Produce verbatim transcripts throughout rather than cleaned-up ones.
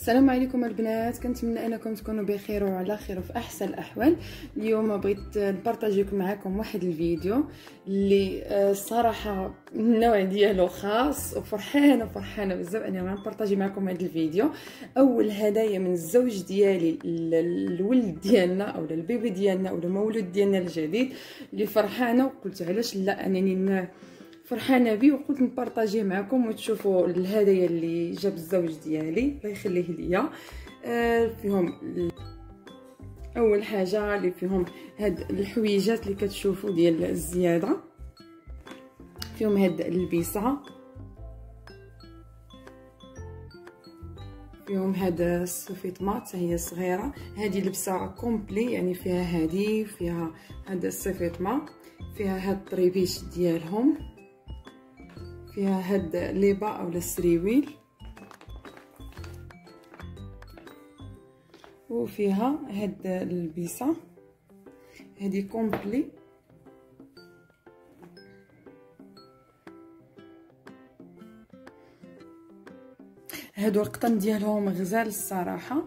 السلام عليكم البنات، كنتمنى انكم تكونوا بخير وعلى خير وفي احسن الاحوال. اليوم بغيت نبارطاجيكم معكم واحد الفيديو اللي الصراحه النوع ديالو خاص، وفرحانه فرحانه بزاف اني غنبارطاجي معكم هذا الفيديو. اول هدايا من الزوج ديالي الولد ديالنا او البيبي ديالنا او المولود ديالنا الجديد، اللي فرحانه وقلت علاش لا انني فرحانه بيه وقلت نبارطاجيه معكم وتشوفوا الهدايا اللي جاب الزوج ديالي الله يخليه ليا. آه فيهم اول حاجه اللي فيهم هاد الحويجات اللي كتشوفوا ديال الزياده، فيهم هاد البيسه، فيهم هاد السوفيطمه حتى هي صغيره. هذه لبسه كومبلي يعني فيها هذه فيها هاد السوفيطمه، فيها هاد الطريبيش ديالهم، فيها هاد ليبا او السريويل، وفيها هاد البيسه هادي كومبلي. هادو القطن ديالهم غزال الصراحه.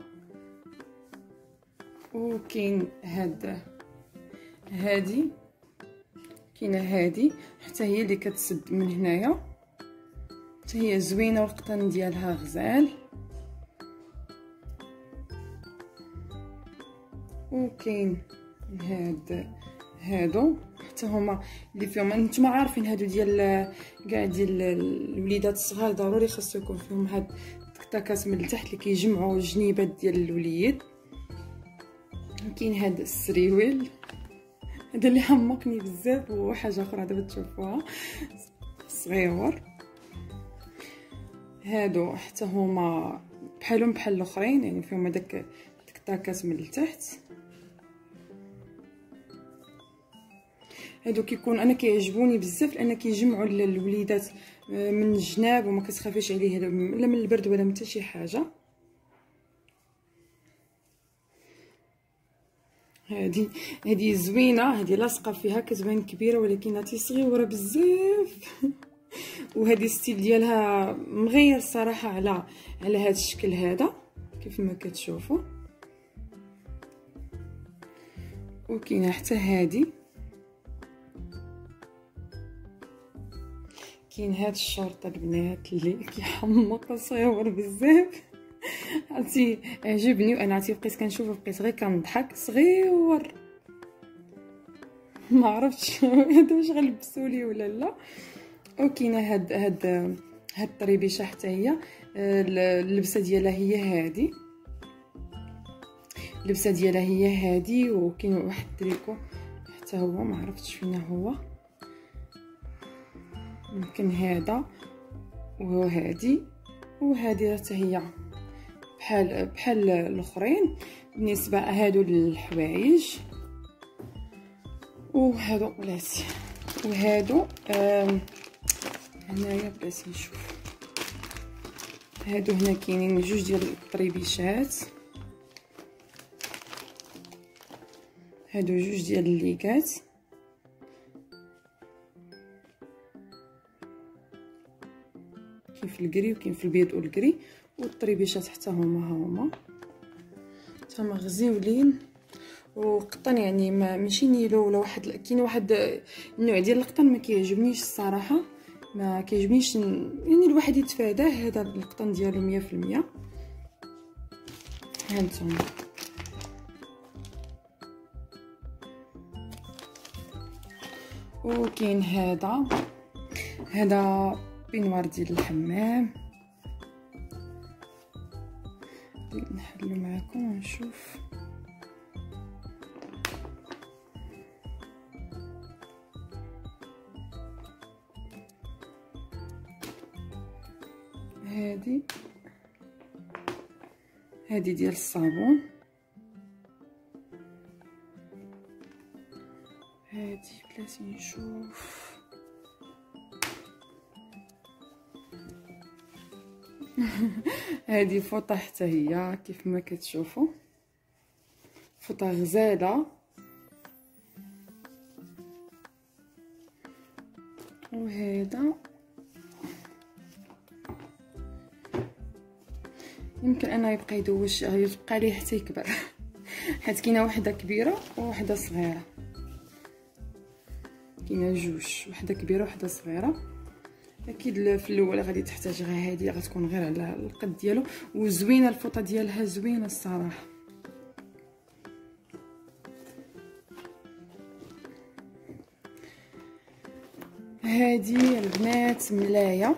وكاين هاد هادي كاينه هادي حتى هي اللي كتسد من هنايا، حتى هي زوينه والقطن ديالها غزال. وكاين هاد هادو حتى هما اللي فيهم نتوما عارفين هادو ديال كاع ديال الوليدات الصغار، ضروري خاصو يكون فيهم هاد التكتاكات من التحت اللي كيجمعوا الجنيبات ديال الوليد. كاين هاد السريويل هذا اللي حمقني بزاف، وحاجه اخرى دابا تشوفوها صغيور. هادو حتى هما بحالهم بحال الاخرين يعني فيهم هذاك التكتاكات من التحت. هادو كيكون انا كيعجبوني بزاف لان كيجمعوا الوليدات من الجناب وما كتخافيش عليه لا من البرد ولا من حتى شي حاجه. هادي هادي زوينه، هادي لاصقه فيها كتبان كبيره ولكن هاتي صغيره بزاف وهذه الستيل ديالها مغير الصراحه على على هذا الشكل هذا كيف ما كتشوفوا. وكاينه حتى هذه، كاين هاد الشورط البنات اللي كيحمق صغير بزاف عرفتي عجبني، وانا عرفتي بقيت كنشوفه بقيت غير كنضحك صغير ما عرفتش هذا واش غنلبسوا لي ولا لا. وكاينه هاد هاد هاد الطريبيشه حتى هي اللبسه ديالها هي هادي، اللبسه ديالها هي هادي. وكاين واحد التريكو حتى هو ما عرفتش فين هو، يمكن هذا وهادي وهادي حتى هي بحال بحال الاخرين. بالنسبه هادو للحوايج وهادو بلاتي وهادو هنايا بلاتي نشوف. هادو هنا كاينين جوج ديال الطريبيشات، هادو جوج ديال الليكات، كاين في الكري وكاين في البيض والكري. والطريبيشات حتى هما هما حتى هما غزيولين وقطن يعني ما ماشي نيلو ولا واحد. كاين واحد النوع ديال القطن ما كيعجبنيش الصراحه، ما كيعجبنيش يعني الواحد يتفاداه. هذا القطن ديالو مية في المية. هانتوما وكاين هذا هذا بينوار ديال الحمام. نحلو معكم ونشوف. هادي هادي ديال الصابون، هادي بلاتي نشوف. هذه فوطه حتى هي كيف ما كتشوفوا، فوطه غزاله. وهذا يمكن انه يبقى يدوش يبقى ليه حتى يكبر حيت كاينه وحده كبيره ووحده صغيره، كاينه جوج، وحده كبيره وحده صغيره. اكيد في الاول غادي تحتاج غير هذه، غتكون غير على القد ديالو، وزوينه الفوطه ديالها زوينه الصراحه. هذه البنات ملايه،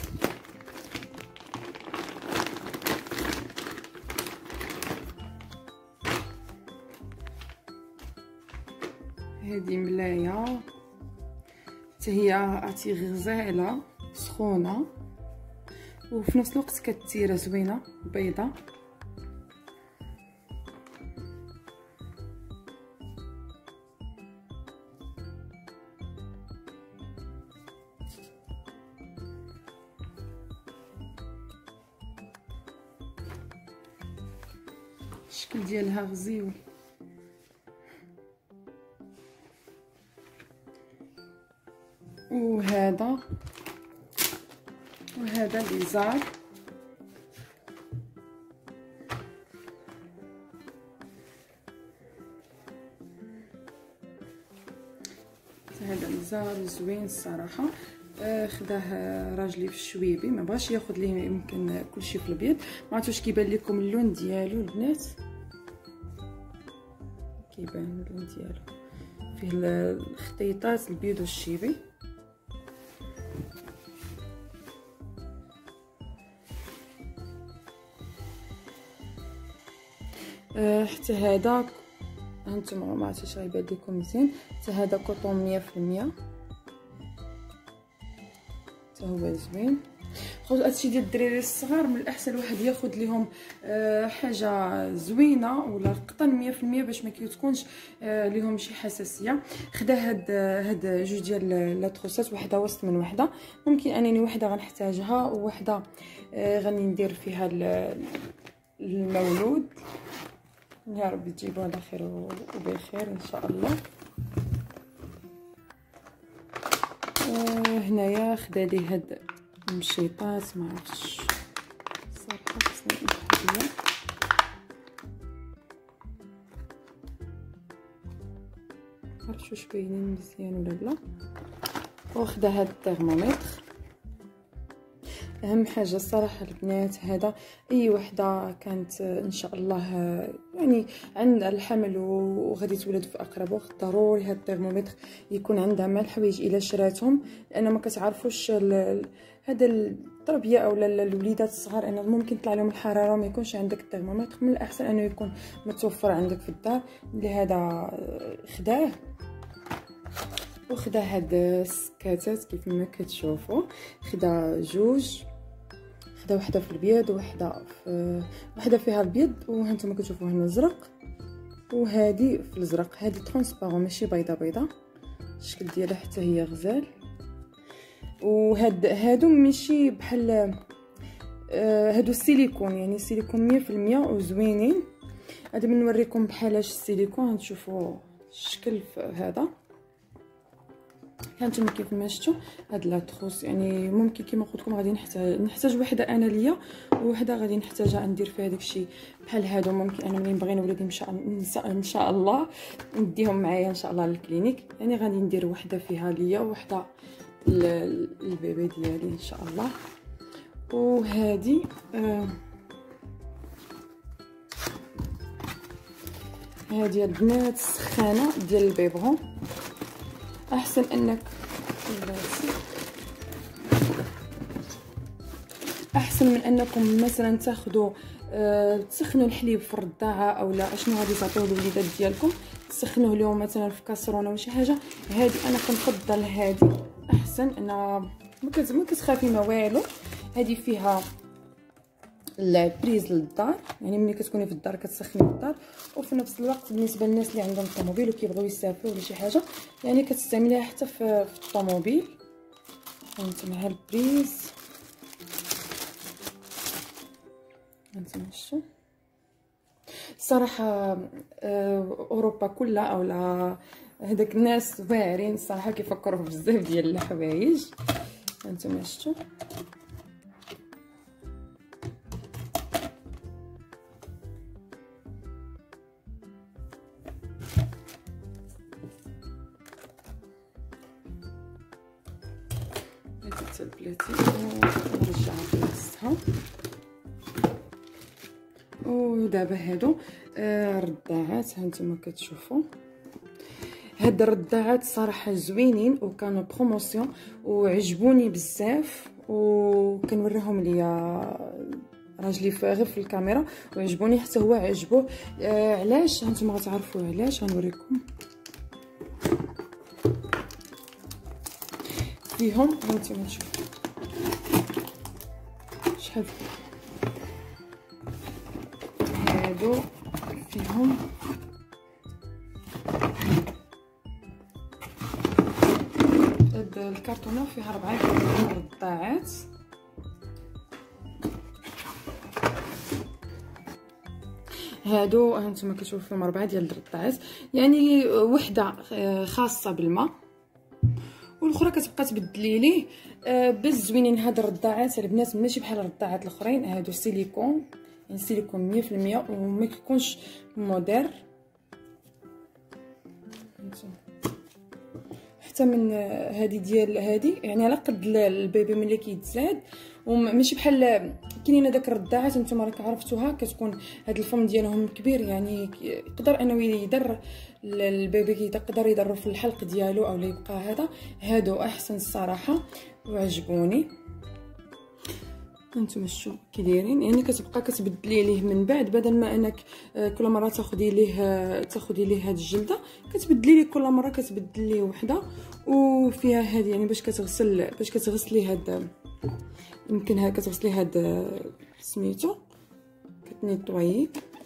هذه ملايه حتى هي عرفتي غزاله سخونه، وفي نفس الوقت كتيره زوينه بيضه. الشكل ديالها غزيون. وهذا وهذا الازار، هذا الازار زوين الصراحه. آه خداه راجلي في الشويبي، ما بغاش ياخذ ليه يمكن كلشي في الابيض. ما عرفتش كيبان لكم اللون ديالو البنات، كيبان اللون ديالو فيه الخطيطات البيض والشيبي. أه حتى هذا هانتوما ما عرفتش غيبان لكم مزيان، حتى هذا كوطون مية في المية، حتى هو زوين. خوت هادشي ديال الدراري الصغار من الاحسن الواحد ياخذ ليهم أه حاجه زوينه ولا القطن مية في المية باش ما كيتكونش أه ليهم شي حساسيه. خدا هاد هاد جوج ديال لاطروسات، وحده وسط من وحده، ممكن انني وحده غنحتاجها ووحده أه غادي ندير فيها المولود. يا رب تجيبوه على خير وبخير ان شاء الله. أه هنايا خدا لي هاد المشيطات، ما عرفتش صراحه خصني نحدها. عرفتش واش باينين مزيان ولا لا. وخدا هاد الترمومتر. اهم حاجه الصراحه البنات هذا اي وحده كانت ان شاء الله يعني عند الحمل وغادي تولد في اقرب وقت، ضروري هذا الترمومتر يكون عندها مع الحوايج الا شراتهم، لان ما كتعرفوش هذا التربيه او الوليدات الصغار ان ممكن يطلع لهم الحراره وما يكونش عندك الترمومتر. من الاحسن انه يكون متوفر عندك في الدار. لهذا خداه. وخدا هاد السكاتات كيف ما كتشوفوا، خدا جوج، خدا وحده في الابيض وحده في وحده فيها الابيض، وهانتوما كتشوفوا هنا الزرق، وهذه في الازرق. هذه ترونسبارون ماشي بيضه بيضه، الشكل ديالها حتى هي غزال. وهاد هادو ماشي بحال آه هادو السيليكون، يعني سيليكون مية في المية وزوينين. هذا من نوريكم بحالاش السيليكون، تشوفوا الشكل هذا. هانتوما كيف ما شفتوا هاد لاطروس، يعني ممكن كيما قلت لكم غادي نحتاج نحتاج وحده انا ليا، وحده غادي نحتاجها ندير فيها داكشي بحال هادو. ممكن انا ملي نبغي ولادي ان شاء ان شاء الله نديهم معايا ان شاء الله للكلينيك، يعني غادي ندير وحده فيها ليا وحده للبيبي ديالي ان شاء الله. وهذه آه هذه البنات السخانه ديال البيبغون. احسن انك احسن من انكم مثلا تاخذوا أه تسخنوا الحليب في الرضاعه، او لا اشنو غادي تعطيو الوليدات ديالكم، تسخنوه لهم مثلا في كاسرونه ولا شي حاجه. هذه انا كنفضل هذه احسن، انا ما كتخافي ما والو. هذه فيها البريز للدار، يعني ملي كتكوني في الدار كتسخني في الدار، وفي نفس الوقت بالنسبه للناس اللي عندهم الطوموبيل وكيبغيو يسافروا ولا شي حاجه يعني كتستعمليها حتى في, في الطوموبيل. هانتوما ها البريز، هانتوما شتو الصراحه اوروبا كلها اولا هذاك الناس واعرين الصراحه كيفكروا في بزاف ديال الحوايج. هانتوما شتو حتى البلاتي ونرجعها في بلاصتها. ودابا هادو آه رداعات، هانتوما كتشوفوا هاد الرداعات صراحه زوينين وكانوا بروموسيون وعجبوني بزاف، وكنوريهم ليا راجلي غير في الكاميرا وعجبوني حتى هو عجبوه. آه علاش هانتوما غتعرفوا علاش، غنوريكم فيهم. هانتوما تشوفوا شحال هادو فيهم هاد الكرتونه فيها ربعه ديال الرضاعات. هادو هانتوما كتشوفوا فيهم ربعه ديال الرضاعات، يعني وحده خاصه بالماء والاخرى كتبقى تبدلي ليه. آه بس زوينين هاد الرضاعات البنات، ماشي بحال الرضاعات الاخرين. هادو سيليكون، يعني سيليكون مية في المية وما كيكونش مودير حتى من هادي ديال هادي، يعني على قد البيبي ملي كيتزاد، وماشي بحال كاينين داك الرضاعات نتوما راك عرفتوها كتكون هاد الفم ديالهم كبير، يعني يقدر انه يدر البيبي كيقدر يدرو في الحلق ديالو او يبقى هذا. هادو احسن الصراحه وعجبوني. هانتوما شوفوا كي دايرين، يعني كتبقى كتبدلي ليه من بعد، بدل ما انك كل مره تاخدي ليه تاخدي ليه هاد الجلده، كتبدلي ليه كل مره كتبدل ليه وحده وفيها هاد، يعني باش كتغسل باش كتغسلي هاد، يمكن ها كتغسلي هاد سميتو كتنيطوي.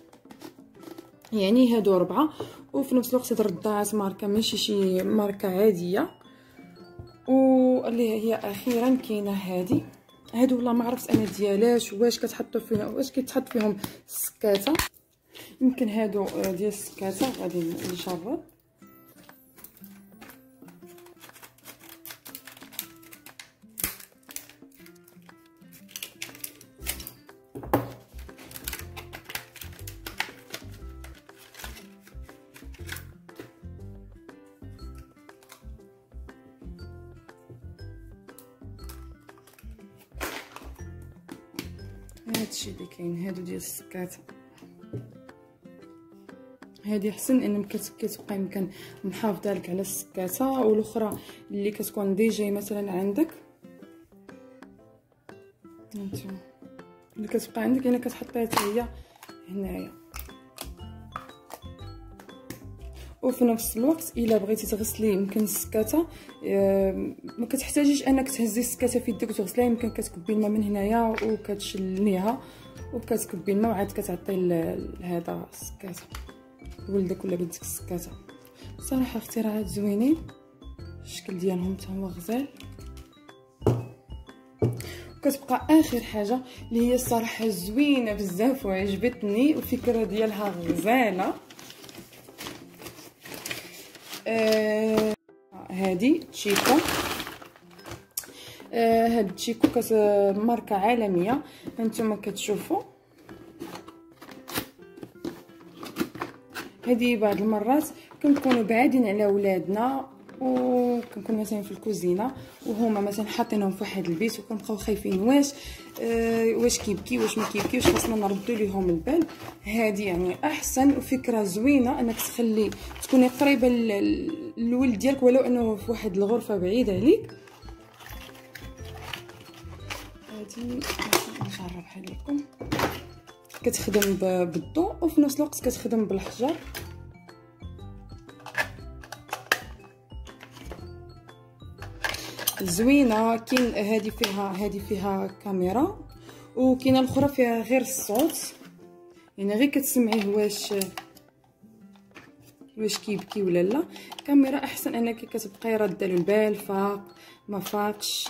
يعني هادو ربعه، وفي نفس الوقت هاد الرضاعات ماركه ماشي شي ماركه عاديه. واللي هي اخيرا كاينه هادي، هادو والله ما عرفت انا ديالاش، واش كتحطوا فيها واش كيتحط فيهم السكاته، يمكن هادو ديال السكاته. غادي نجرب. هادشي اللي كاين، هادو ديال السكاته. هادي احسن ان كتبقى يمكن محافظه لك على السكاته، والاخرى اللي كتكون ديجا مثلا عندك هانتوما اللي كتبقى عندك، يعني كتحطيها حتى هي هنايا. وفي نفس الوقت الا بغيتي تغسلي يمكن السكاته ما كتحتاجيش انك تهزي السكاته في يدك وتغسليها، يمكن كتكبي الماء من هنايا وكتشلنيها وكتكبي الماء وعاد كتعطي هذا السكاته ولدك ولا بنتك السكاته. صراحه اختراعات زوينين، الشكل ديالهم حتى هو غزال. كتبقى اخر حاجه اللي هي الصراحه زوينه بزاف وعجبتني والفكره ديالها غزاله. آه هادي تشيكو. آه هاد تشيكو كت ماركه عالميه، هانتوما كتشوفوا. هادي بعض المرات كنكونوا بعادين على ولادنا وكنكون مثلا في الكوزينه وهما مثلا حاطينهم في واحد البيت وكنبقاو خايفين واش آه واش كيبكي واش ما كيبكيوش، خاصنا نردوا ليهم البال. هذه يعني احسن وفكره زوينه انك تخلي تكوني قريبه للولد ديالك ولو انه في واحد الغرفه بعيده عليك. هذه نجربها لكم، كتخدم بالضوء وفي نفس الوقت كتخدم بالحجر. زوينه. كاين هذه فيها هذه فيها كاميرا وكاينه الاخرى فيها غير الصوت، يعني غير كتسمعيه واش واش كيبكي ولا لا. كاميرا احسن انك كتبقاي راده له البال فاق ما فاقش.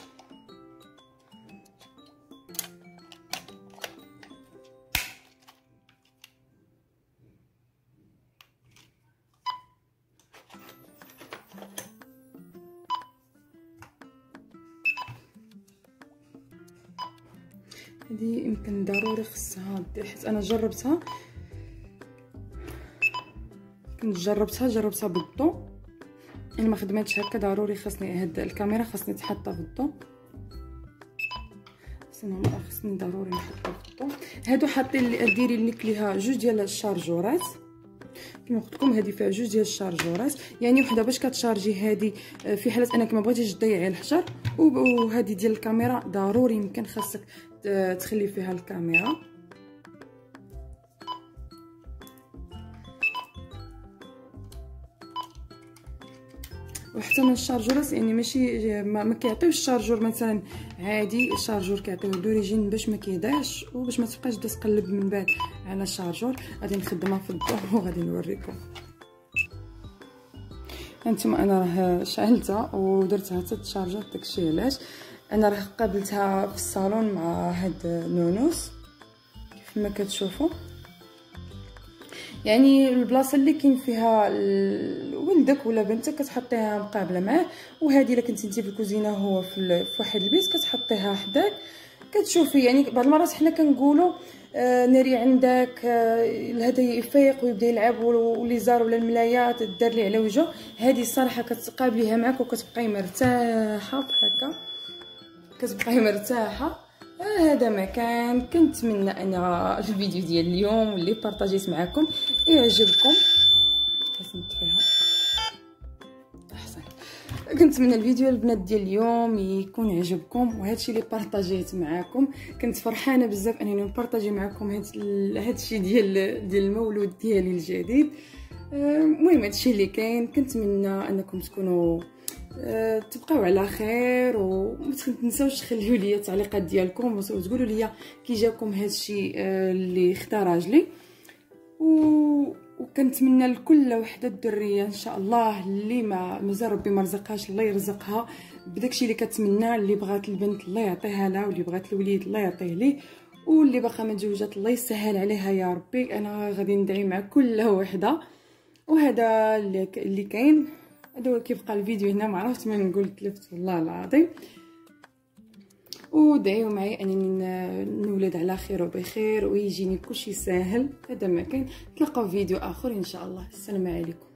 هذه يمكن ضروري خصها حيت انا جربتها كنت جربتها جربتها بالضوء، انا ما خدمتش هكا. ضروري خاصني هاد الكاميرا خاصني تحطها في الضوء. سينو خصني ضروري نحطو في الضو. هادو حاطين لي ديري لك ليها جوج ديال الشارجورات كما قلت لكم. هذه فيها جوج ديال الشارجورات، يعني وحده باش كتشارجي هذه في حاله انك ما بغيتيش تضيعي الحجر، وهذه ديال الكاميرا ضروري يمكن خاصك تخلي فيها الكاميرا. وحتى من الشارجورات يعني ماشي ما, ما كيعطيوش الشارجور مثلا عادي، الشارجور كيعطيوه دوريجين باش ما كيضيعش وباش ما تبقاش تقلب من بعد على الشارجور. غادي نخدمها في الضوء وغادي نوريكم. هانتوما انا راه شعلتها ودرتها حتى تشارجات. داكشي علاش انا راه قابلتها في الصالون مع هاد نونوس كيف ما كتشوفوا، يعني البلاصه اللي كاين فيها ولدك ولا بنتك كتحطيها مقابله معاه، وهذه الا كنتي انت في الكوزينه هو في واحد البيت كتحطيها حداك كتشوفي. يعني بعض المرات حنا كنقولوا آه ناري عندك آه هذا يفيق ويبدا يلعب وليزار ولا الملايات دار ليه على وجهه، هذه الصراحه كتقابليها معاك وكتبقاي مرتاحه بهكا، كتبقاي مرتاحه. آه هذا ما كان. كنتمنى انا الفيديو ديال اليوم اللي بارطاجيت معكم يعجبكم. حسنت فيها احسن. كنتمنى الفيديو البنات ديال اليوم يكون يعجبكم، وهادشي اللي بارطاجيت معكم كنت فرحانه بزاف انني نبارطاجي معكم هادشي ديال ديال المولود ديالي الجديد. المهم هادشي اللي كاين. كنتمنى انكم تكونوا أه تبقاو على خير، وما تنساوش تخليو لي التعليقات ديالكم وتقولوا لي كي جاكم هادشي أه اللي اختار راجلي. و... وكنتمنى لكل وحده الدريه ان شاء الله اللي ما مازال ربي ما رزقهاش الله يرزقها بداكشي اللي كتمنى. اللي بغات البنت الله يعطيها لها، واللي بغات الوليد الله يعطيه ليه، واللي باقا ما تزوجات الله يسهل عليها يا ربي. انا غادي ندعي مع كل وحده. وهذا اللي, اللي كاين. هذا كيبقى الفيديو هنا، ما عرفت ما نقول تلفت والله العظيم. ودعيو معي انني نولد على خير وبخير ويجيني كلشي ساهل. هذا ما كاين. نتلاقاو في فيديو اخر ان شاء الله. السلام عليكم.